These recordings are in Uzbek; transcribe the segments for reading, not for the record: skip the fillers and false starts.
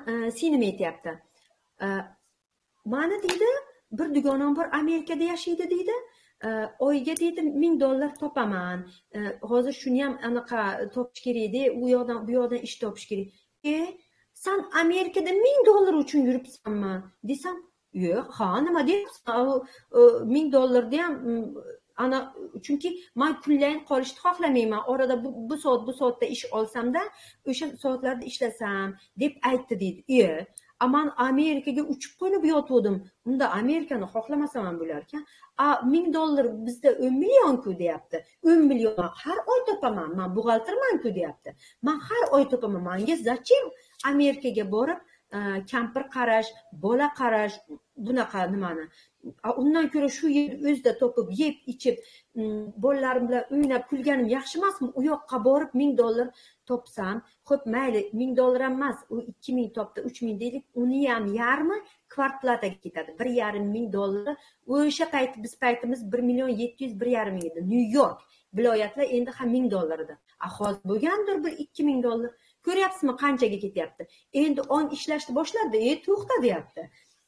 singlim aytyapti. Mana deydi, bir dugonam bor Amerikada yashaydi deydi. Oyga deydi $1000 topaman. Hozir shuni ham anaqa topish kerak-da, u yoqdan bu yoqdan ish topish kerak. Sen Amerikada $1000 uchun yuribsanmi desam, yo'q, ha, nima deyapsan? $1000 ham ana, chunki men kunlayin qolishni xohlamayman. Orada bu soatda ish olsam-da, o'sha soatlarda ishlasam deb aytdi deydi. Aman Amerikaga uchib qo'yib yotgandim. Unda Amerikani xohlamasam ham bo'lar ekan. $1000 bizda 10 million-ku deyapti. 10 million har oy topaman. Men buxgalterman-ku deyapti. Men har oy topaman. Menga zachем Amerikaga borib kampir qarash, bola qarash, bunaqa nimani. Undan ko'ra shu yerda o'zida topib, yeb, ichib, bolalarim bilan o'ynab kulganim yaxshi emasmi? U yoqqa borib $1000 topsam, xo'p, mayli, $1000 emas, u 2000 topdi, 3000 deylik, uni ham yarmi kvarplataga ketadi. $1,500. O'sha payt biz paytimiz 1,700,000, 1,5 edi. New York viloyatlar endi ham $1000 edi. Hozir bo'lgandir bir $2000. Ko'ryapsizmi qanchaga ketyapti? Endi on ishlashni boshladi, to'xta deyapti.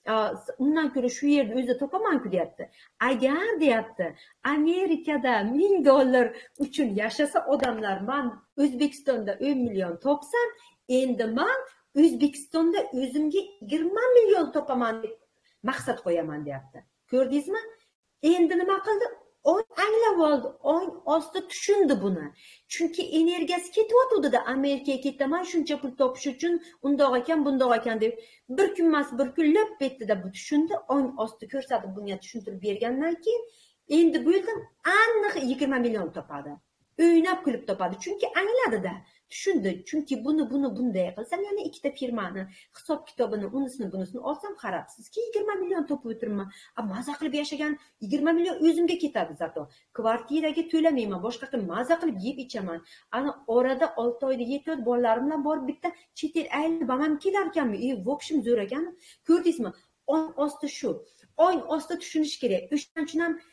Undan ko'ra shu yerda o'zida topaman-ku deyapti. Agar deyapti, Amerikada $1000 uchun yashasa odamlar, men O'zbekistonda 10 million topsam, endi men O'zbekistonda o'zimga 20 million topaman deb maqsad qo'yaman deyapti. Ko'rdingizmi? Endi nima qildi? Anglab oldi, osti tushundi buni. Chunki energiyasi ketyotdi-da, Amerikaga ketaman shuncha pul topish uchun, undoq ekan, bundoq ekan deb. Bir kun emas, bir kun lop etdi-da, bu tushundi. Osti ko'rsatib bunga tushuntirib bergandan keyin endi bu yerdan aniq 20 million topadi. O'ynab kulib topadi. Chunki angladi-da, tushundi. Chunki buni bunday qilsam, yana ikkita firmani hisob kitobini, unisini, bunisini olsam, qarabsizki 20 million topib o'tirman. Maza qilib yashagan 20 million o'zimga ketadi zato. Kvartiraga to'lamayman, boshqa qilib maza qilib yeb ichaman. Ana orada 6 oyda yetib, bolalarim bilan borib bitta chet el aylanib ham kelar ekanmi? Vokshim zo'r ekan. Ko'rdingizmi? Osti shu. Osti tushunish kerak. O'shaning uchun ham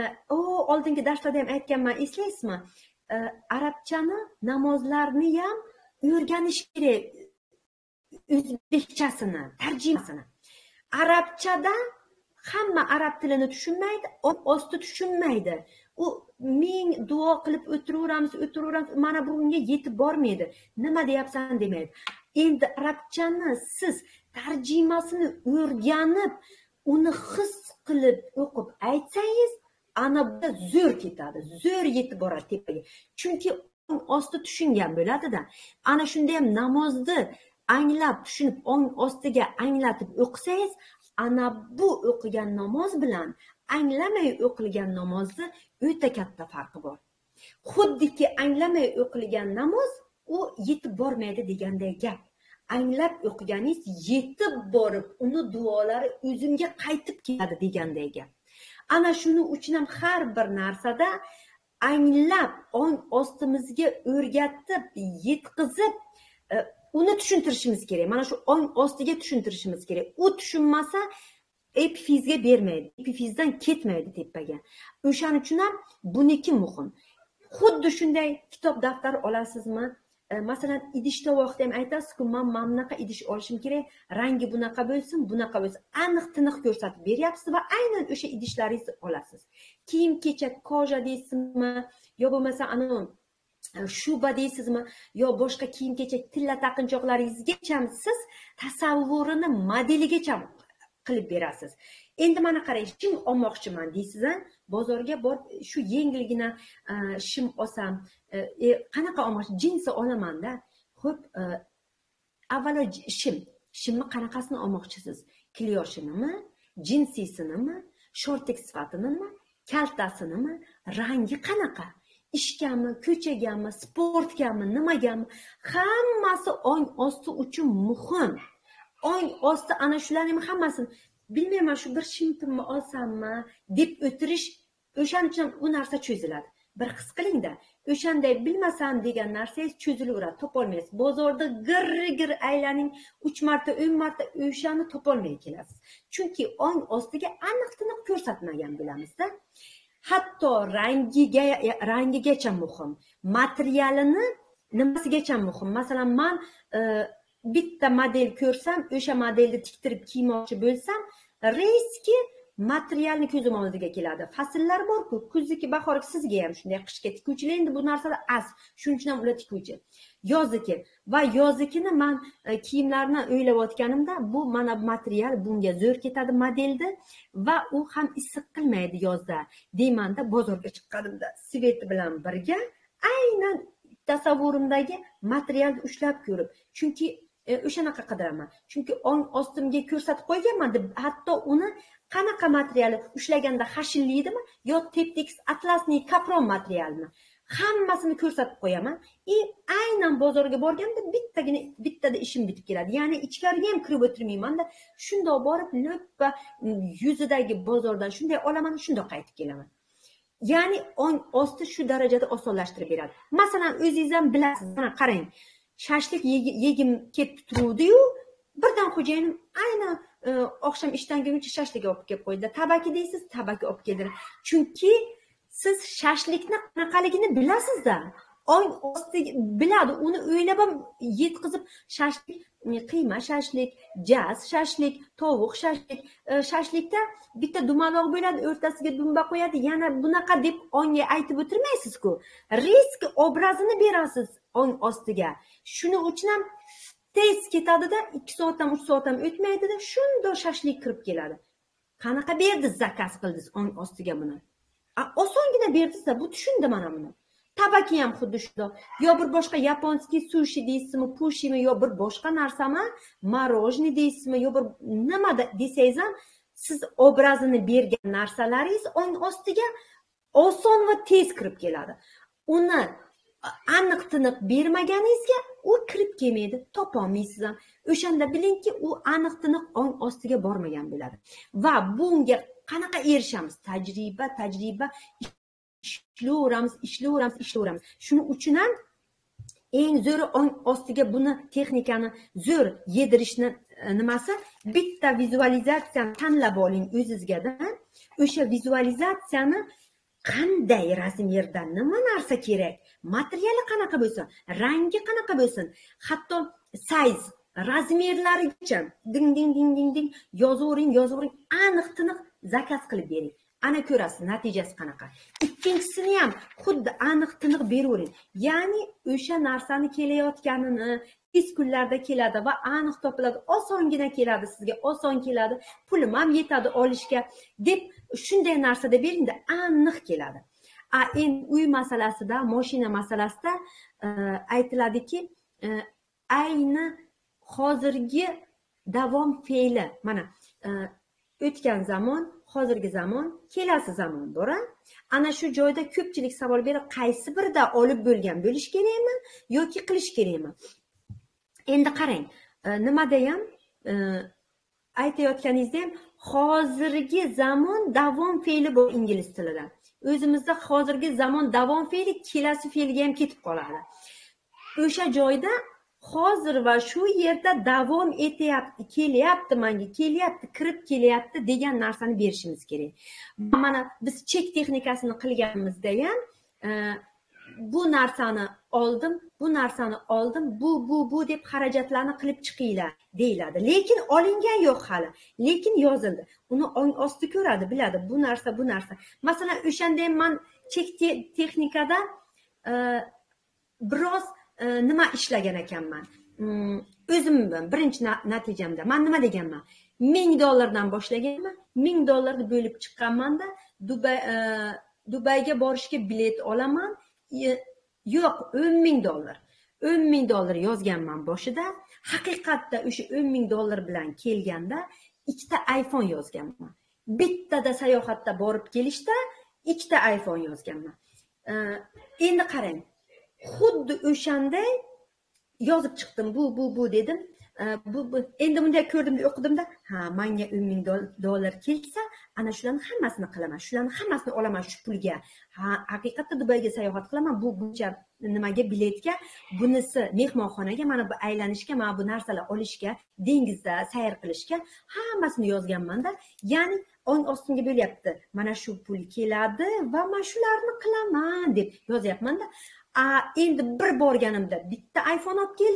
oldingi darslarda ham aytganman, eslaysizmi? Arabchani, namozlarni ham o'rganish kerak. O'zbekchasini, tarjimasini. Arabchada hamma arab tilini tushunmaydi, osti tushunmaydi. U ming duo qilib o'tiraveramiz, mana bunga yetib bormaydi. Nima deyapsan demaydi. Endi arabchani siz tarjimasini o'rganib, uni his qilib o'qib aytsangiz, ana bu zo'r ketadi, zo'r yetib boradi tepaga. Chunki osti tushungan bo'ladi-da. Ana shunda ham namozni anglab, tushunib, ostiga anglatib o'qisangiz, ana bu o'qigan namoz bilan anglamay o'qilgan namozni o'ta katta farqi bor. Xuddiki anglamay o'qilgan namoz u yetib bormaydi deganday gap. Anglab o'qiganingiz yetib borib, uni duolari o'zimga qaytib keladi deganday gap. Ana shuning uchun ham har bir narsada anglab, ostimizga o'rgatib, yetkazib, uni tushuntirishimiz kerak. Mana shu ostiga tushuntirishimiz kerak. U tushunmasa, epifizga bermaydi. Epifizdan ketmaydi tepaga. O'shaning uchun ham buniki muhim. Xuddi shunday kitob daftar olasizmi? Masalan, idish tovoqda ham aytasiz-ku, men bunaqa idish olishim kerak, rangi bunaqa bo'lsin, bunaqa bo'lsin. Aniq tiniq ko'rsatib beryapsiz va aynan o'sha idishlaringizni olasiz. Kiyim-kechak koja deysizmi, yo bo'lmasa ana shuba deysizmi, yo boshqa kiyim-kechak tilla taqinchoqlaringizgacha siz tasavvurini modeligacha qilib berasiz. Endi mana qarang, shim olmoqchiman deysiz, bozorga borib shu yengilgina shim olsam, qanaqa olmoqchi? Jinsi olaman-da. Xo'p, avvalo shimni qanaqasini olmoqchisiz? Klyoshini, jinsisinimi, shortik sifatinimi, kaltasinimi, rangi qanaqa? Ishgami, ko'chagami, sportgami, nimagami? Hammasi osti uchun muhim. Osti ana shularning hammasini bilmayman, shu bir shimtimni olsammi deb o'tirish, o'shaning uchun u narsa cho'ziladi. Bir his qiling-da, o'shanday bilmasam degan narsangiz cho'zilaveradi, topolmaysiz. Bozorda gir aylaning 3 marta, 10 marta o'shani topolmay kelasiz. Chunki ostiga aniq-tiniq ko'rsatmagan bo'lamiz-da. Hatto rangigacha muhim, materialini nimasigacha muhim. Masalan, men bitta model ko'rsam, o'sha modelni tiktirib kiymoqchi bo'lsam, reski materialni ko'zim oldiga keladi. Fasllar bor-ku, kuzniki, bahorgi sizga ham shunday, qishga tikuvchilar endi bu narsalar as, shuning uchun ham ular tikuvchi. Yozniki va yoznikini men kiyimlarni o'ylayotganimda, bu mana material bunga zo'r ketadi modelda va u ham issiq qilmaydi yozda. Deymanda bozorga chiqqanimda svet bilan birga aynan tasavvurimdagi materialni ushlab ko'rib, chunki o'shanaqa qidiraman. Chunki ong ostimga ko'rsatib qo'yganman deb, hatto uni qanaqa materiali ushlaganda hashilliydimi yo Teptex atlasniy kapron materialmi, hammasini ko'rsatib qo'yaman. Aynan bozorga borganda bittada ishim bitib keladi. Ya'ni ichkariga ham kirib o'tirmayman-da, shundoq borib lo'ppa yuzidagi bozordan shunday olaman, shundoq qaytib kelaman. Ya'ni ong osti shu darajada osonlashtirib beradi. Masalan, o'zingiz ham bilasiz, mana qarang. Shashlik yegim kelib turuvdi-yu, birdan xo'jayinim aynan oqshom ishdan kelguncha shashlik olib kelib qo'ydi. Tabaki deysiz, tabaki olib keldi. Chunki siz shashlikni qanaqaligini bilasizda. Ong osti biladi, uni o'ylab ham yetkazib shashlik, qiyma shashlik, jaz shashlik, tovuq shashlik, shashlikda bitta dumaloq bo'ladi, o'rtasiga dumba qo'yadi, yana bunaqa deb onga aytib o'tirmaysiz-ku. Risk obrazini berasiz ong ostiga. Shuning uchun ham tez ketadi-da, 2 soatdan 3 soat ham o'tmaydi-da, shundoq shashlik kirib keladi. Qanaqa berdiz, zakaz qildingiz ong ostiga buni? Osongina berdingiz-da, bu tushundim mana buni. Tabaki ham xuddi shundoq. Yo bir boshqa yaponskiy sushi deysizmi, pushimi, yo bir boshqa narsami, marojni deysizmi, yo bir nima desangiz ham, siz obrazini bergan narsalaringiz ong ostiga oson va tez kirib keladi. Uni aniq-tiniq bermaganingizga u kirib kelmaydi, topolmaysiz ham. O'shanda bilingki, u aniq-tiniq ong ostiga bormagan bo'ladi. Va bunga qanaqa erishamiz? Tajriba. Ishlayveramiz. Shuning uchun ham eng zo'ri ong ostiga buni texnikani zo'r yedirishni nimasi, bitta vizualizatsiyani tanlab oling o'zingizga-da. O'sha vizualizatsiyani qanday razmerda nima narsa kerak, materiali qanaqa bo'lsin, rangi qanaqa bo'lsin, hatto size razmerlarigacha ding yozavering, aniq-tiniq zakaz qilib bering. Ana ko'rasiz natijasi qanaqa. Ikkinchisini ham xuddi aniq-tiniq beravering. Ya'ni o'sha narsani kelayotganini tez kunlarda keladi va aniq topiladi, osongina keladi sizga, oson keladi, pulim ham yetadi olishga deb shunday narsada beringda aniq keladi. Endi uy masalasida, mashina masalasida aytiladiki, ayni hozirgi davom fe'li, mana o'tgan zamon, hozirgi zamon, kelasi zamon bor. Ana shu joyda ko'pchilik savol beradi, qaysi birida olib bo'lgan bo'lish kerakmi yoki qilish kerakmi? Endi qarang, nimada ham aytayotganingizda ham hozirgi zamon davom fe'li bor ingliz tilida. O'zimizda hozirgi zamon davom fe'li kelasi fe'lga ham ketib qoladi. O'sha joyda hozir va shu yerda davom etyapti, kelyapti, menga kelyapti, kirib kelyapti degan narsani berishimiz kerak. Mana biz chek texnikasini qilganimizda ham bu narsani oldim, bu deb xarajatlarni qilib chiqinglar deyiladi. Lekin olingan yo'q hali, lekin yozildi. Uni ong osti ko'radi, biladi, bu narsa. Masalan, o'shanda ham men chek texnikada biroz nima ishlagan ekanman. O'zim birinchi natijamda men nima deganman? $1000 dan boshlaganman, $1000 bo'lib chiqqanman-da, Dubayga borishga bilet olaman. Yo'q, $10,000. $10,000 yozganman boshida. Haqiqatda o'sha $10,000 bilan kelganda ikkita iPhone yozganman. Bittada sayohatda borib kelishda ikkita iPhone yozganman. Endi qarang, xuddi o'shanday yozib chiqdim. Bu dedim. Endi bunday ko'rdimda, o'qidimda, menga $10,000 kelsa, ana shularni hammasini qilaman, shularni hammasini olaman shu pulga. Haqiqatda Dubayga sayohat qilaman, buncha nimaga, biletga, bunisi mehmonxonaga, mana bu aylanishga, mana bu narsalar olishga, dengizda sayr qilishga, hammasini yozganman-da. Ya'ni ong ostimga bo'lyapti. Mana shu pul keladi va men shularni qilaman deb yozyapman-da. Endi bir borganimda bitta iPhone olib keldim.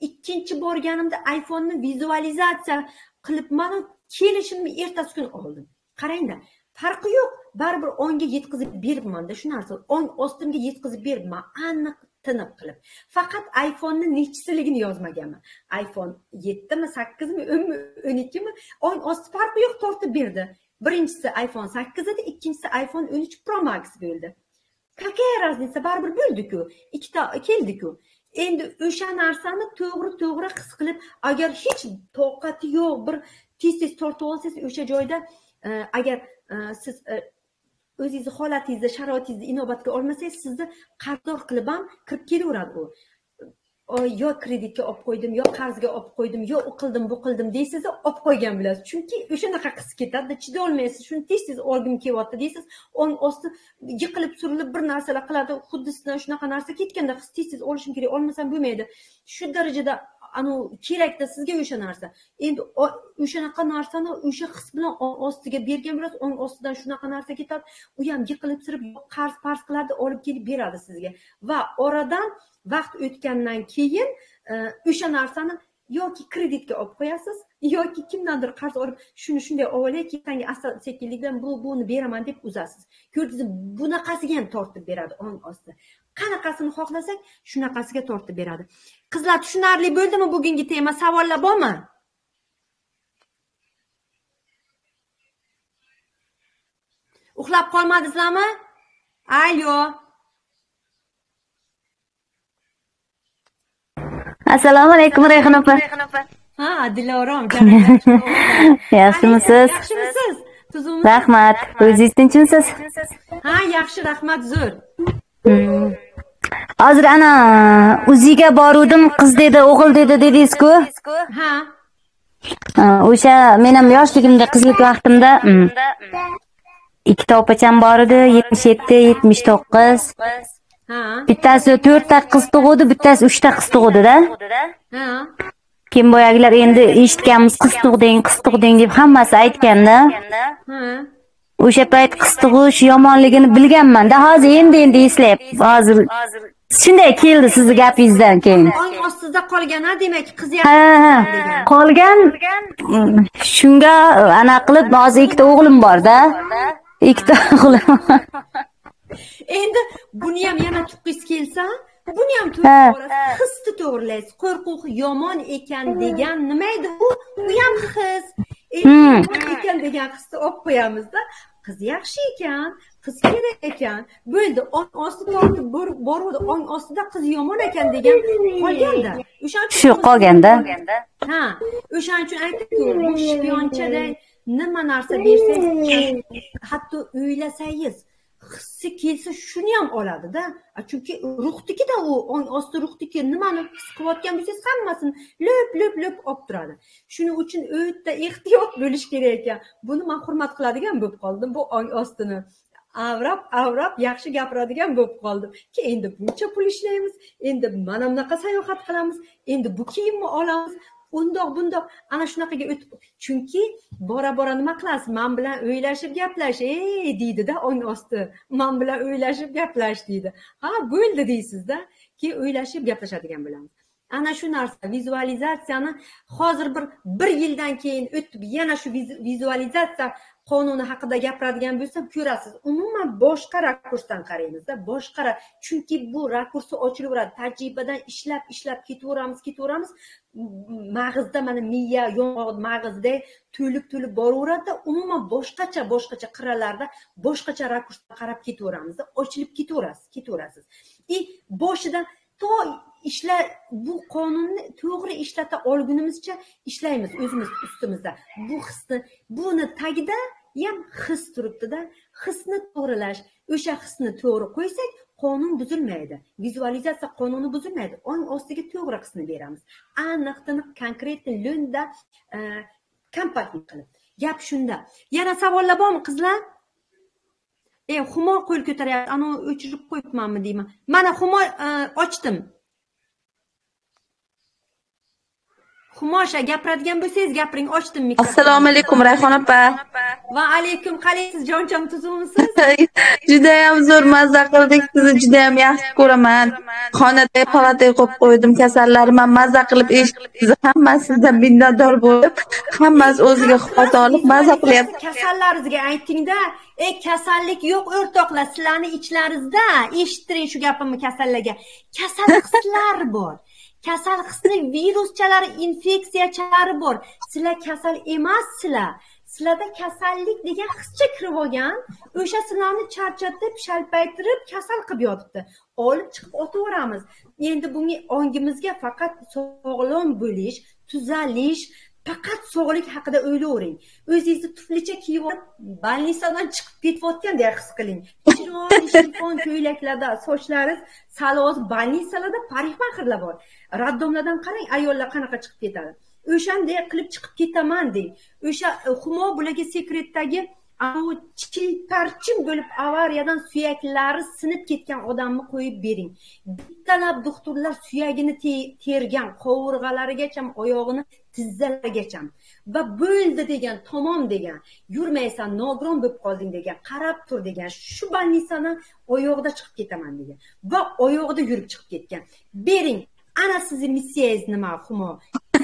ikkinchi borganimda iPhone'ni vizualizatsiya qilib mana kelishimni ertasi kuni oldim. Qarangda, farqi yo'q. Baribir onga yetkazib beribman-da shu narsa. On ostimga yetkazib beribman, aniq tiniq qilib. Faqat iPhone'ni nechisiligini yozmaganman. iPhone 7 mi, 8 mi, 10 mi, 12 mi? On osti farqi yo'q, tortib berdi. Birinchisi iPhone 8 edi, ikkinchisi iPhone 13 Pro Max bo'ldi. Какая разница? Baribir bo'ldi-ku. Ikkita keldi-ku. Endi o'sha narsani to'g'ri his qilib, agar hech toqati yo'q bir tez tortib olsangiz, o'sha joyda agar siz o'zingizni holatingizni, sharoitingizni inobatga olmasangiz, sizni qarzdor qilib ham kirib kelaveradi u. Yo kreditga olib qo'ydim, yo qarzga olib qo'ydim, yo u qildim, bu qildim deysiz, olib qo'ygan bilasiz. Chunki o'shanaqa qis ketadi, chida olmaysiz, shuni tez olgim kelyapti deysiz, on osti yiqilib surilib bir narsalar qiladi, xuddi sizdan shunaqa narsa ketganda tez olishim kerak, olmasam bo'lmaydi. Shu darajada kerakda sizga o'sha narsa. Endi o'shanaqa narsani o'sha his bilan ostiga bergan bo'lasiz, on ostidan shunaqa narsa ketadi, u ham yiqilib surib qarz qiladi, olib kelib beradi sizga. Va oradan vaqt o'tgandan keyin o'sha narsani yoki kreditga olib qo'yasiz, yoki kimdandir qarz olib, shunday olayki, tanga asta-sekinlikdan buni beraman deb uzasiz. Ko'rdingizmi? Bunaqasiga ham tortib beradi on osti. Qanaqasini xohlasak, shunaqasiga tortib beradi. Qizlar, tushunarli bo'ldimi bugungi tema? Savollar bormi? Uxlab qolmadingizlarmi? Alo. Assalomu alaykum Rayhon opa. Ha, Dilorom, Yaxshimisiz? Yaxshimisiz? Tuzummi? Rahmat. O'zingiz tinchmisiz? Ha, yaxshi, rahmat, zo'r. Hozir ana uziga boruvdim, qiz dedi, o'g'il dedi dedingiz-ku? Ha. O'sha men ham yoshligimda, qizlik vaqtimda ikkita opacham bor edi, 77, 79. Ha. Bittasi 4 ta qiz tug'di, bittasi 3 ta qiz tug'di-da. Ha. Kim boyagilar endi eshitganmiz, qiz tug'ding deb hammasi aytganda. Ha. O'sha payt qiz tug'ish yomonligini bilganman-da. Hozir endi eslab, hozir shunday keldi sizni gapingizdan keyin. Ong ostida qolgan-a, demak, qiz Ha, qolgan. Shunga ana qilib, hozir ikkita o'g'lim bor-da. Ikkita o'g'lim. Endi buni ham yana tuqqis kelsa, buni ham to'g'ri hisni to'g'rilaysiz. Qo'rquv yomon ekan degan nima edi u? U ham his. Ekan degan hisni olib qo'yamiz-da. Qiz yaxshi ekan, qiz kerak ekan. Bo'ldi, ong osti tortib boruvdi, ong ostida qiz yomon ekan degan qolganda. Shu qolganda. Ha, o'shaning uchun aytib-ku, bu shpionchada nima narsa bersangiz, hatto o'ylasangiz, hissi kelsa shuni ham oladi-da. Chunki ruhdikida u, ong osti ruhdiki, nimani his qilayotgan bo'lsangiz, hammasini löp olib turadi. Shuning uchun o'ta ehtiyot bo'lish kerak ekan. Buni men hurmat qiladigan bo'lib qoldim, bu ong ostini. Avrab yaxshi gapiradigan bo'lib qoldim. Ki endi buncha pul ishlaymiz, endi mana bunaqa sayohat qilamiz, endi bu kiyimni olamiz. Bundoq ana shunaqaga o'tib, chunki bora nima qilasiz? Men bilan o'ylashib gaplash, deydi-da ong osti. Men bilan o'ylashib gaplash deydi. Ha, bo'ldi deysiz-da, ki o'ylashib gaplashadigan bo'lamiz. Ana shu narsa vizualizatsiyani hozir bir yildan keyin o'tib yana shu vizualizatsiya qonuni haqida gapiradigan bo'lsam, ko'rasiz. Umuman boshqa rakursdan qaraymiz-da, boshqa. Chunki bu rakursi ochilaveradi. Tajribadan ishlab ketaveramiz. Mag'izda mana miya, yong'oq mag'izda to'lib boraveradi-da, umuman boshqacha qiralarda boshqacha rakursdan qarab ketaveramiz-da, ochilib ketaverasiz. Boshidan to ishlar bu qonunni to'g'ri ishlata olgunimizcha ishlaymiz o'zimiz ustimizda. Bu hisni, buni tagida ham his turibdi-da. Hisni to'g'rilash, o'sha hisni to'g'ri qo'ysak, qonun buzilmaydi. Vizualizatsiya qonuni buzilmaydi. Ong ostiga to'g'ri hisni beramiz. Aniq-tiniq, konkretni lo'nda kompaktni qilib. Gap shunda. Yana savollar bormi, qizlar? Humo qo'l ko'taryapti. Ani o'chirib qo'yibmanmi deyman. Mana Humo ochdim. Xumosha gapiradigan bo'lsangiz gapiring, ochdim mikrofonni. Assalomu alaykum Rayhon opa. Va alaykum, qalaysiz jonjon tuzumisiz? Juda ham zo'r mazza qildik. Sizni juda ham yaxshi ko'raman. Xonada palata qo'yib qo'ydim. Kasallarim ham mazza qilib eshitdi. Hammasidan minnatdor bo'lib, hammasi o'ziga xos olib mazza qilyapti. Kasallaringizga aytingda, kasallik yo'q o'rtoqlar, sizlarning ichlaringizda. Eshittiring shu gapimni kasallarga. Kasal hislar bor. Kasal hisni viruschalari, infeksiyachalari bor. Sizlar kasal emassizlar. Sizlarda kasallik degan hischa kirib olgan, o'sha sizlarni charchatib, shalpaytirib, kasal qilib yotibdi. Olib chiqib otaveramiz. Endi bunga ongimizga faqat sog'lom bo'lish, tuzalish, faqat sog'lik haqida o'ylayvering. O'zingizni tuflicha kiyib olib, больницаdan chiqib ketayotgandek his qiling. Chiroyli shifon ko'ylaklarda sochlaringiz saloz больницаlarda parikmaxirlar bor. Raddomlardan qarang, ayollar qanaqa chiqib ketadi. O'shanday qilib chiqib ketaman deng. O'sha Humo bularga sekretdagi chilparchim bo'lib avariyadan suyaklari sinib ketgan odamni qo'yib bering. Bittalab doktorlar suyagini tergan, qovurg'alarigacha, oyog'ini tizzalarigacha va bo'ldi degan, tamom degan, yurmaysan, nogiron bo'lib qolding degan, qarab tur degan, shu больницаdan oyog'ida chiqib ketaman degan va oyog'ida yurib chiqib ketgan. Bering. Ana sizni missiyangiz nima, Humo?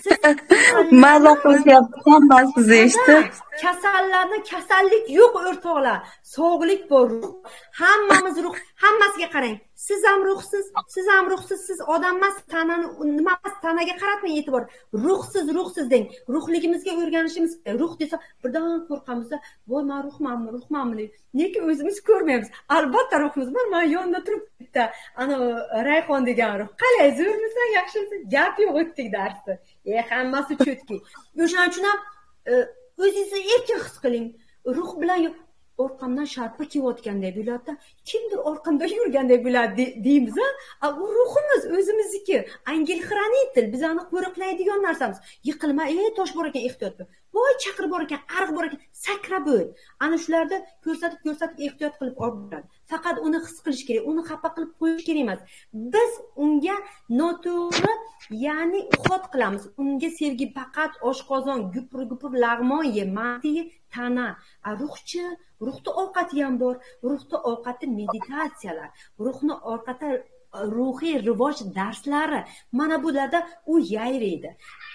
Mazza qilyapti, hammasi eshitdi. Kasallarda kasallik yo'q o'rtoqlar. Sog'lik bor. Hammamiz ruh, hammasiga qarang. Siz ham ruhsiz, siz odam emas, tanani nima emas, tanaga qaratmang e'tibor. Ruhsiz deng. Ruhligimizga o'rganishimiz, ruh desa birdan qo'rqamizda, "Voy, men ruhmanmi" deb. Lekin o'zimiz ko'rmaymiz. Albatta ruhimiz bor. Men yonida turibdi. Ana Rayhon degan ruh. Qalay, zo'rmisan, yaxshimisan? Gap yo'q o'tdik darsda. Hammasi cho'tki. O'shaning uchun ham o'zingizni erkin his qiling. Ruh bilan orqamdan sharpa kiyotgandek bo'ladi. Kimdir orqamda yurgandek bo'ladi deymiz, a? U ruhimiz o'zimizniki. Angel-xranitelь bizani qo'riqlaydigan narsamiz. Yiqilma, tosh bor ekan, ehtiyot bo'l. Voy, chaqir bor ekan, ariq bor ekan, sakrab o'l. Ana shularda ko'rsatib ehtiyot qilib olib boradi. Faqat uni his qilish kerak, uni xafa qilib qo'yish kerak emas. Biz unga noto'g'ri, ya'ni uxot qilamiz. Unga sevgi faqat oshqozon, gupur lag'mon mantiyi tana. A ruhchi, ruhda ovqati ham bor. Ruhda ovqati meditatsiyalar, ruhni ovqati ruhiy rivoj darslari. Mana bularda u yayraydi.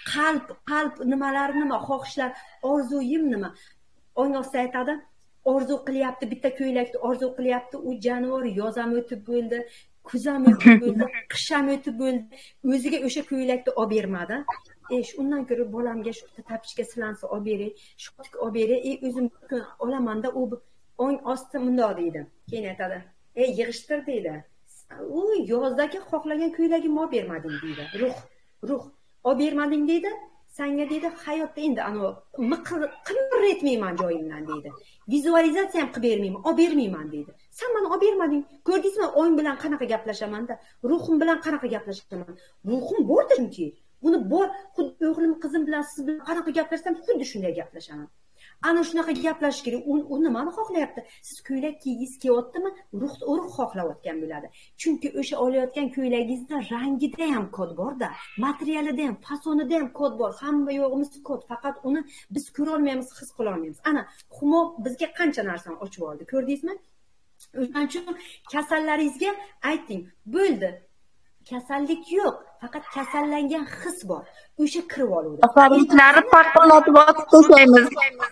Qalb nimalari nima, xohishlar, orzuyim nima. O'ng'oqsa aytadi, orzu qilyapti, bitta ko'ylakni orzu qilyapti, u jonivor yoz ham o'tib bo'ldi, kuz ham o'tib bo'ldi, qish ham o'tib bo'ldi. O'ziga o'sha ko'ylakni olib bermadi. Undan ko'ra bolamga shu tapichga silansa olib beray, shotga olib beray, o'zim olamanda u o'ng osti mundoq deydi. Keyin aytadi, yig'ishtir deydi. U yozdagi xohlagan ko'ylagimni olib bermading deydi. Ruh olib bermading deydi. Senga deydi, hayotda endi qimir etmayman joyimdan deydi. Vizualizatsiya ham qilib bermayman, olib bermayman deydi. Sen meni olib bermading. Ko'rdingizmi, o'ng bilan qanaqa gaplashamanda, ruhim bilan qanaqa gaplashaman? Ruhim borda chunki. Buni bor, xuddi o'g'lim, qizim bilan, siz bilan qanaqa gaplashsam, xuddi shunday gaplashaman. Ana shunaqa gaplashish kerak. U nimani xohlayapti? Siz ko'ylak kiygingiz kelyaptimi? Ruh xohlayotgan bo'ladi. Chunki o'sha olayotgan ko'ylagingizda rangida ham kod bor-da, materialida ham, fasonida ham kod bor. Hamma yo'g'imiz kod, faqat uni biz ko'ra olmaymiz, his qila olmaymiz. Ana, Humo bizga qancha narsani ochib oldi, ko'rdingizmi? O'shaning uchun kasallaringizga ayting, bo'ldi. Kasallik yo'q, faqat kasallangan his bor. O'sha kirib oladi. Kasalliklari paqillatib otib tashlaymiz.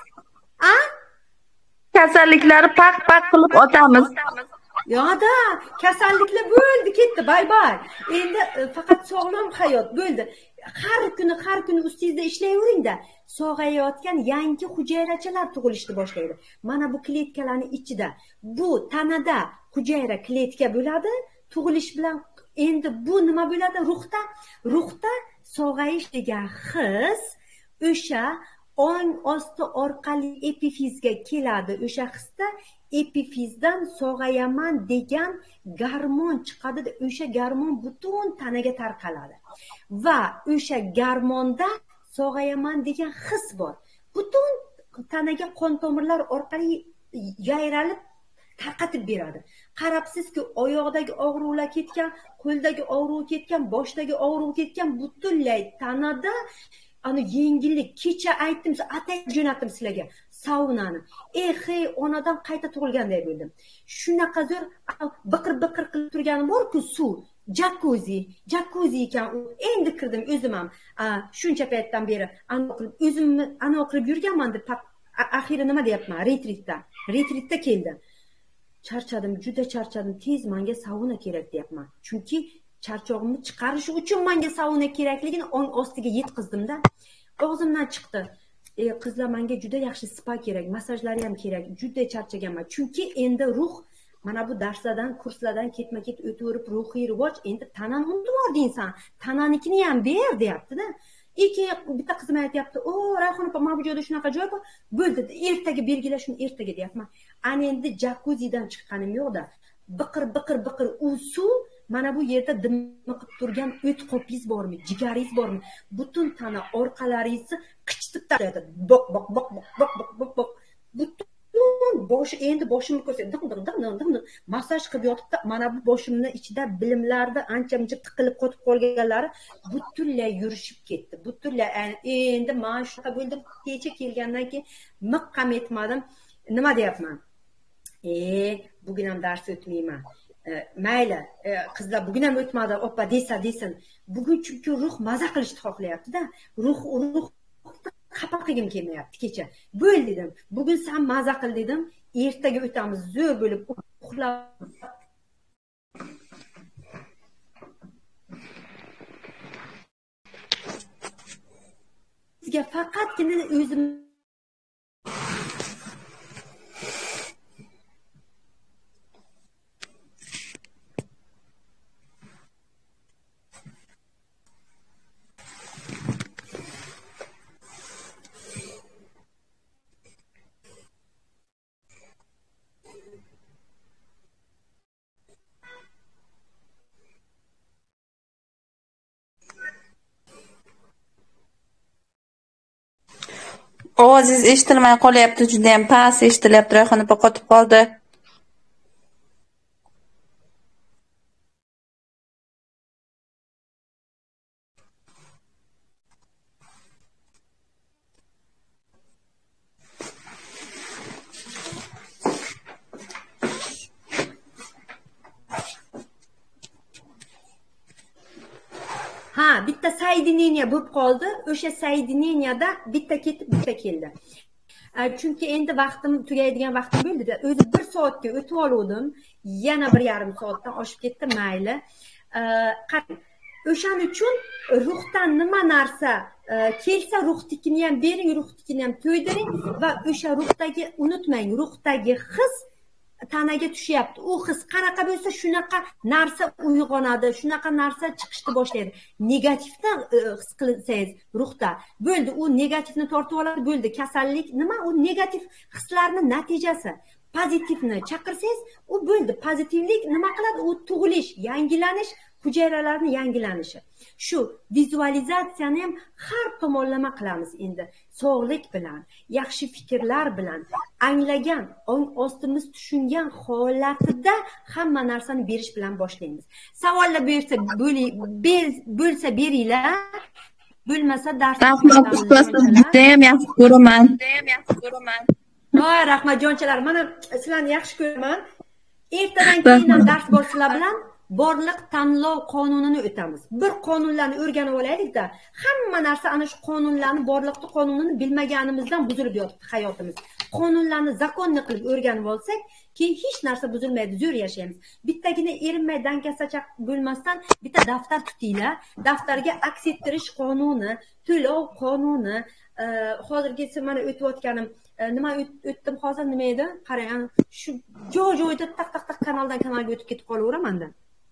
Kasalliklari paq qilib otamiz. Yo'da, kasalliklar bo'ldi, ketdi, bay. Endi faqat sog'lom hayot bo'ldi. Har kuni ustingizda ishlayveringda, sog'ayayotgan yangi hujayrachalar tug'ilishni boshlaydi. Mana bu kletkalarning ichida, bu tanada hujayra kletka bo'ladi, tug'ilish bilan endi bu nima bo'ladi? Ruhda sog'ayish degan his o'sha ong osti orqali epifizga keladi. O'sha hisda epifizdan sog'ayaman degan gormon chiqadi. O'sha gormon butun tanaga tarqaladi. Va o'sha gormonda sog'ayaman degan his bor. Butun tanaga qon tomirlar orqali yayralib tarqatib beradi. Qarabsizki, oyoqdagi og'riqlar ketgan, qo'ldagi og'riq ketgan, boshdagi og'riq ketgan, butunlay tanada ana yengillik. Kecha aytdim, atay jo'natdim sizlarga saunani. Hey, onadan qayta tug'ilganday bo'ldim. Shunaqa zo'r biqir qilib turganim bor-ku, suv. Jacuzzi ekan. Endi kirdim o'zim ham. Shuncha paytdan beri o'zimni qilib yurganman deb axiri nima deyapman? Retritda keldim. Charchadim, juda charchadim. Tez menga sauna kerak deyapman. Chunki charchog'imni chiqarish uchun menga sauna kerakligini ong ostiga yetkazdim-da. Og'zimdan chiqdi. Qizlar, menga juda yaxshi spa kerak, masajlari ham kerak. Juda charchaganman. Chunki endi ruh mana bu darslardan, kurslardan ketma-ket o'tib ruhiy rivoj, endi tanani unutib yordingsan. Tananikini ham ber, deyapti-da. Bitta qizim aytayapti, Rayhon opa, mana bu joyda shunaqa joy bor. Bo'ldi, ertaga belgila, shuni ertaga deyapman. Ana endi jacuzzidan chiqqanim yo'q-da. Biqir u suv mana bu yerda dimiqib turgan o't qo'pingiz bormi, jigaringiz bormi? Butun tana orqalaringizni qichitib tashladi. Boq. Butun endi boshimni ko'rsatdi. Massaj qilib yotibdi. Mana bu boshimni ichida bilimlarda ancha-muncha tiqilib qotib qolganlari butunlay yurishib ketdi. Butunlay endi men shunaqa bo'ldim. Kecha kelgandan keyin miqqam etmadim. Nima deyapman? Bugun ham dars o'tmayman. Mayli, qizlar bugun ham o'tmadi, opa desin. Bugun chunki ruh maza qilishni xohlayapti-da. Ruh xafa qilgim kelmayapti kecha. Bo'l dedim. Bugun sen maza qil dedim. Ertaga o'tamiz, zo'r bo'lib uxlab. Sizga faqatgina o'zim Ovozingiz eshitilmay qolyapti, juda ham past eshitilyapti. Rayhon opa qotib qoldi. bitta soedinение bo'lib qoldi. O'sha soedineniyada bitta ketib, bitta keldi. Chunki endi vaqtim tugaydigan vaqtim bo'ldi-da. O'zi 1 soatga o'tib oldim. Yana 1,5 soatdan oshib ketdi, mayli. O'shaning uchun ruhdan nima narsa kelsa, ruhnikini ham bering, ruhnikini ham to'ydiring va o'sha ruhdagi, unutmang, ruhdagi his tanaga tushyapti. U his qanaqa bo'lsa, shunaqa narsa uyg'onadi, shunaqa narsa chiqishni boshlaydi. Negativni his qilsangiz ruhda, bo'ldi, u negativni tortib oladi, bo'ldi. Kasallik nima? U negativ hislarning natijasi. Pozitivni chaqirsangiz, u bo'ldi. Pozitivlik nima qiladi? U tug'ilish, yangilanish, hujayralarning yangilanishi. Shu vizualizatsiyani ham har tomonlama qilamiz endi. Sog'lik bilan, yaxshi fikrlar bilan, anglagan, ong ostimiz tushungan holatida hamma narsani berish bilan boshlaymiz. Savollar bo'lsa beringlar. Bo'lmasa darsni juda ham yaxshi ko'raman. Rahmat jonchalar, mana sizlarni yaxshi ko'raman. Ertadan keyin dars bor sizlar bilan. Borliq tanlov qonunini o'tamiz. Bir qonunlarni o'rganib olaylik-da. Hamma narsa ana shu qonunlarni, borliqni qonunini bilmaganimizdan buzilib yotibdi hayotimiz. Qonunlarni zakonni qilib o'rganib olsak, keyin hech narsa buzilmaydi, zo'r yashaymiz. Bittagina erinmay dankasachaq bo'lmasdan bitta daftar tutinglar. Daftarga aks ettirish qonuni, to'lov qonuni, hozirgisi mana o'tayotganim nima o'tdim hozir, nima edi? Qarang, shu joy-joyda taq kanaldan kanalga o'tib ketib qolaveramanda.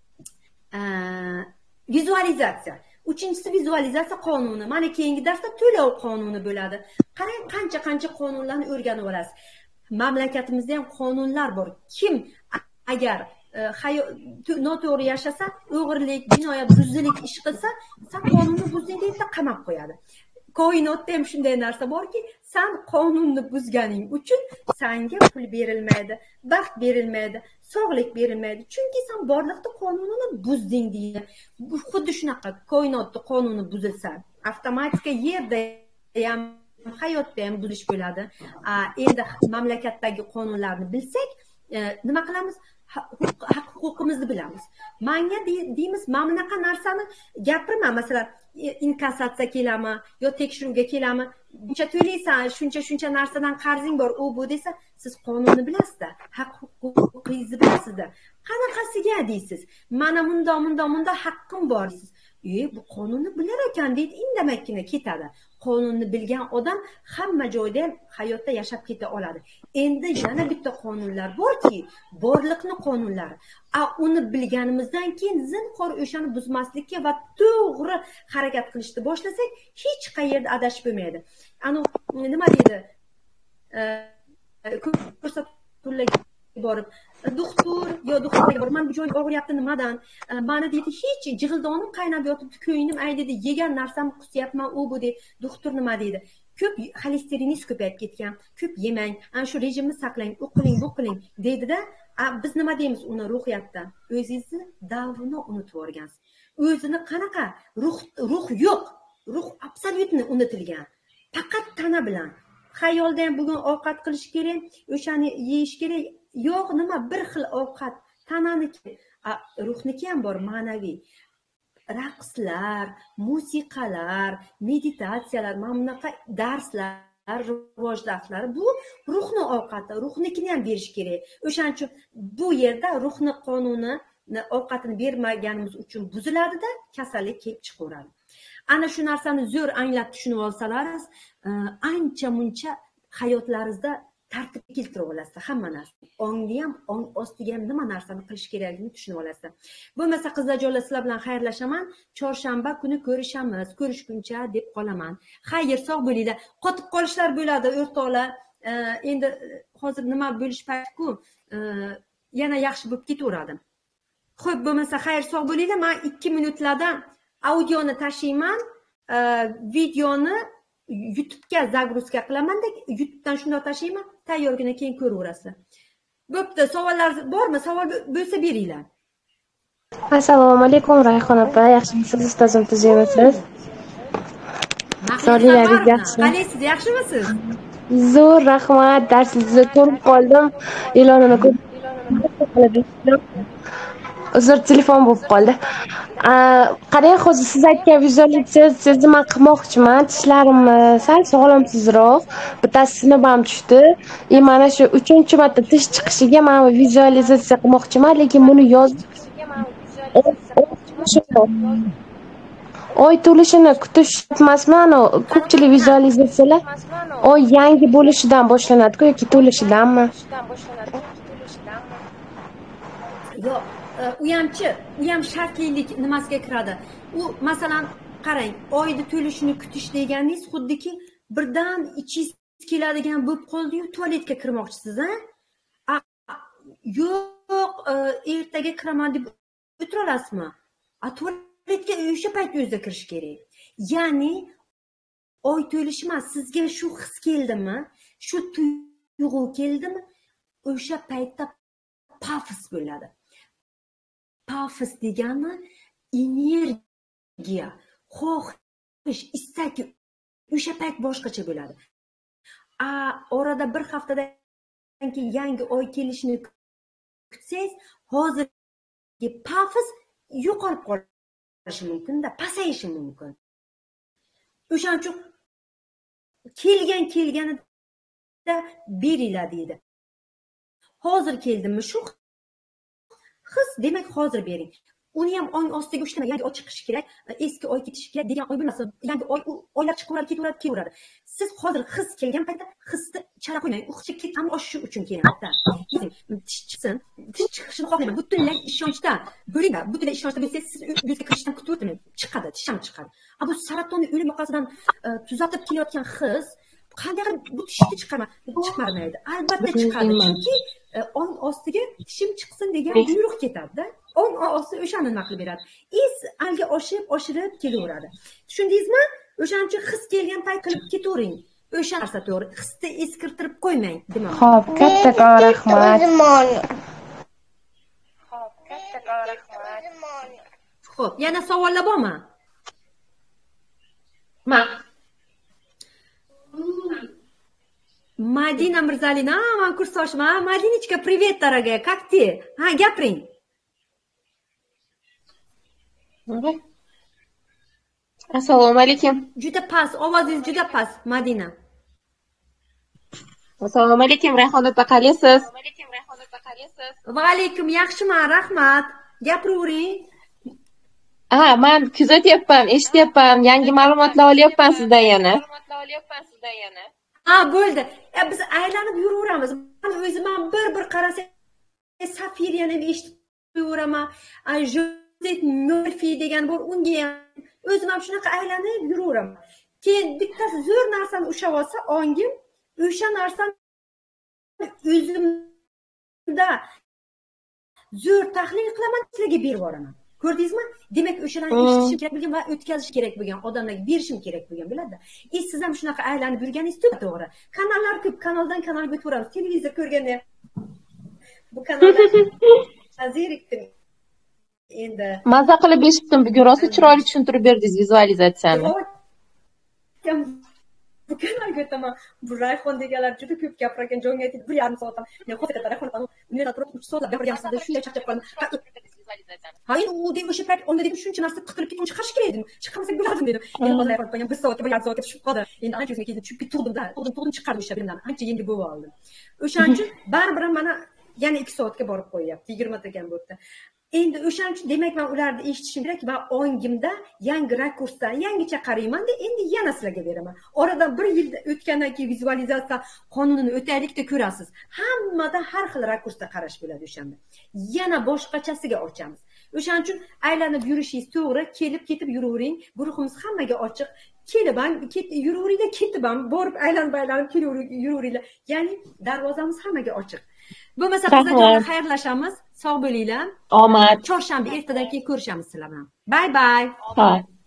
Vizualizatsiya. Uchinchisi vizualizatsiya qonuni. Mana keyingi darsda to'lov qonuni bo'ladi. Qarang, qancha qonunlarni o'rganib olasiz. Mamlakatimizda ham qonunlar bor. Kim agar noto'g'ri yashasa, o'g'irlik, jinoyat, buzdilik ish qilsa, sen qonunni buzding deb qamab qo'yadi. Koinotda ham shunday narsa borki, sen qonunni buzganing uchun senga pul berilmaydi, baxt berilmaydi, sog'lik berilmaydi. Chunki sen borliqda qonunini buzding deydi. Xuddi shunaqa koinotda qonuni buzilsa, avtomatika yerda ham hayotda ham buzish bo'ladi. Endi mamlakatdagi qonunlarni bilsak, nima qilamiz? Haq huquqimizni bilamiz. Menga deymiz, mana bunaqa narsani gapirma, masalan, inkassatsiya keladimi yo tekshiruvga keladimi, buncha to'laysan, shuncha narsadan qarzing bor, u bu desa, siz qonunni bilasizda, haq huquqingizni bilasizda. Qanaqasiga deysiz? Mana munda haqqim bor deysiz. Bu qonunni bilar ekan deydi, indamakkina ketadi. Qonunni bilgan odam hamma joyda ham hayotda yashab keta oladi. Endi yana bitta qonunlar borki, borliqni qonunlari. Uni bilganimizdan keyin zinhor o'shani buzmaslikka va to'g'ri harakat qilishni boshlasak, hech qayerda adashib bo'lmaydi. Nima deydi? Ko'rsatuvlarga borib, doktorga borib, men bu joyim og'riyapti nimadan? Mana deydi, hech jig'ildonim qaynab yotibdi, ko'nglim aytdi, yegan narsamni qusyapman, u bu deydi. Doktor nima deydi? Ko'p xolesteriningiz ko'payib ketgan, ko'p yemang, ana shu rejimni saqlang, u qiling, bu qiling deydida. Biz nima deymiz uni ruhiyatda? O'zingizni davrini unutib o'rgansiz. O'zini qanaqa ruh yo'q, ruh absolyutni unutilgan. Faqat tana bilan. Xayolda ham bugun ovqat qilish kerak, o'shani yeyish kerak. Yo'q, nima bir xil ovqat, tananiki, ruhniki ham bor, ma'naviy. Raqslar, musiqalar, meditatsiyalar, mana bunaqa darslar, rivoj darslari, bu ruhni ovqati, ruhnikini ham berish kerak. O'shaning uchun bu yerda ruhni qonuni ovqatini bermaganimiz uchun buziladida, kasallik kelib chiqaveradi. Ana shu narsani zo'r anglab tushunib olsalaringiz, ancha-muncha hayotlaringizda tartib keltirib olasizlar hamma narsa. Ongni ham, ong ostiga ham nima narsani qilish kerakligini tushunib olasizlar. Bo'lmasa qizlarjonlar, sizlar bilan xayrlashaman. Chorshanba kuni ko'rishamiz. Ko'rishguncha deb qolaman. Xayr, sog' bo'linglar. Qotib qolishlar bo'ladi o'rtoqlar. Endi hozir nima bo'lish payti-ku, yana yaxshi bo'lib ketaveradi. Xo'p, bo'lmasa xayr, sog' bo'linglar. Men 2 minutlarda audioni tashlayman, videoni YouTube'ga zagruzka qilaman-da, YouTube'dan shunday tashlayman, tayyorgina keyin ko'raverasizlar. Bo'pti, savollar bormi? Savol bo'lsa beringlar. Assalomu alaykum Rayhon opa, yaxshimisiz? Ustozim tuzimisiz? Solilaringiz yaxshimi? Qalaysiz, yaxshimisiz? Zo'r, rahmat. Darsingizni ko'rib qoldim. E'lonini ko'rib uzr, telefon bo'lib qoldi. Qarang, hozir siz aytgan vizualizatsiyangizni men qilmoqchiman. Tishlarimni sal sog'lomsizroq, bittasi sinib ham tushdi. Mana shu 3-marta tish chiqishiga men vizualizatsiya qilmoqchiman, lekin buni yozib oy to'lishini kutish emasman. Ko'pchilik vizualizatsiyalar oy yangi bo'lishidan boshlanadi-ku yoki to'lishidanmi? Yo'q, u ham shartlilik nimasiga kiradi. U masalan, qarang, oyni to'lishini kutish deganingiz xuddiki birdan ichingiz keladigan bo'lib qoldi-yu, tualetga kirmoqchisiz, ha? Yo'q, ertaga kiraman deb o'tira olasizmi? Tualetga o'sha payt o'zida kirish kerak. Ya'ni oy to'lishi emas, sizga shu his keldimi, shu tuyg'u keldimi, o'sha paytda pafos bo'ladi. Pafos degani energiya, xohish, istak o'sha payt boshqacha bo'ladi. Orada bir haftadan keyin yangi oy kelishini kutsangiz, hozirgi pafos yo'qolib qolishi mumkin-da, pasayishi mumkin. O'shaning uchun kelganida beringlar deydi. Hozir keldimmi shu his, demak hozir bering. Uni ham ong ostiga ushlamay, yangi oy chiqishi kerak, eski oy ketishi kerak degan oy bo'lmasa, yangi oylar ketaveradi. Siz hozir his kelgan paytda hisni chala qo'ymang. U his ketgan oshishi uchun kerakda. Tish chiqsin, tish chiqishini xohlayman. Butunlay ishonchda bo'ling-da. Butunlay ishonchda bo'lsangiz, siz yuzga kirishdan kutib o'tirmang. Chiqadi, tish ham chiqadi. Bu saratonni o'lim yoqasidan tuzatib kelayotgan his qanday bu tishni chiqarmaydi. Albatta chiqadi, chunki ong ostiga tishim chiqsin degan buyruq ketadi-da. Ong osti o'shani nima qilib beradi. Alga oshirib kelaveradi. Tushundingizmi? O'shaning uchun his kelgan payt qilib ketavering. O'sha narsa to'g'ri. Hisni eskirtirib qo'ymang, demoqchi. Xo'p, kattakon rahmat. Xo'p, yana savollar bormi? Ma. Madina Mirzalina, man kursdoshman. Madinочка, привет, дорогая, как ты? Ha, gapiring. Assalomu alaykum. Juda past, ovozingiz juda past, Madina. Assalomu alaykum, Rayhon opa, qalaysiz? Va alaykum, yaxshiman, rahmat. Gapiravering. Men kuzatyapman, eshityapman, yangi ma'lumotlar olyapman sizdan yana. Ha, bo'ldi. Biz aylanib yuraveramiz. Men o'zim bir qarasam Safiriyani eshitib yuraman. Jozef Murfi degan bor, unga ham o'zim ham shunaqa aylanib yuraveraman. Keyin bittasi zo'r narsani ushlab olsa, ongim o'sha narsani o'zimda zo'r tahlil qilaman, sizlarga berib yuboraman. Ko'rdingizmi? Demak, o'shalarni eshitishim kerak bo'lgan va o'tkazish kerak bo'lgan, odamlarga berishim kerak bo'lgan, biladi. Siz ham shunaqa aylanib yurganingiz to'g'ri. Kanallar ko'p, kanaldan kanalga o'taveramiz. Televizor ko'rganda bu kanallar zerikdim. Endi Maza qilib eshitdim, bugun rosa chiroyli tushuntirib berdingiz vizualizatsiyani. bu kanalga o'taman. Bu Rayhon deganlar juda ko'p gapirgan, jonga aytib 1,5 soat ham. Men hozir Rayhon undan turib 3 soat gapirgansiz, shunday charchab qoldim. Hayır, u deb o'sha payt onda dedim shuncha narsa qiqirib ketib chiqarish kerak edim. Chiqarmasak bo'lardim dedim. Endi hozir Rayhon qo'ygan 1 soatga 1,5 soatga tushib qoldi. Endi ancha o'zimga keldi, tushib tug'dim-da. Tug'dim chiqardim o'sha bilimdan. Ancha yengil bo'lib oldim. O'shaning uchun baribir mana yana 2 soatga borib qo'yyapti. 20 degan bo'ldi. Endi o'shaning uchun demak men ularni eshitishim kerak va ongimda yangi rakursdan yangicha qarayman-da, endi yana sizlarga beraman. Oradan 1 yil o'tgandan keyin vizualizatsiya qonunini o'taylikda ko'rasiz. Hammada har xil rakursda qarash bo'ladi o'shanda. Yana boshqachasiga ochamiz. O'shaning uchun aylanib yurishingiz to'g'ri, kelib ketib yuravering. Guruhimiz hammaga ochiq. Kelib ham yuraveringlar, ketib ham borib aylanib yuraveringlar. Ya'ni darvozamiz hammaga ochiq. Bo'lmasa qizlarga xayrlashamiz. Sog' bo'linglar. Omad. Chorshanba ertadan keyin ko'rishamiz sizlar bilan. Bye bye. Bye.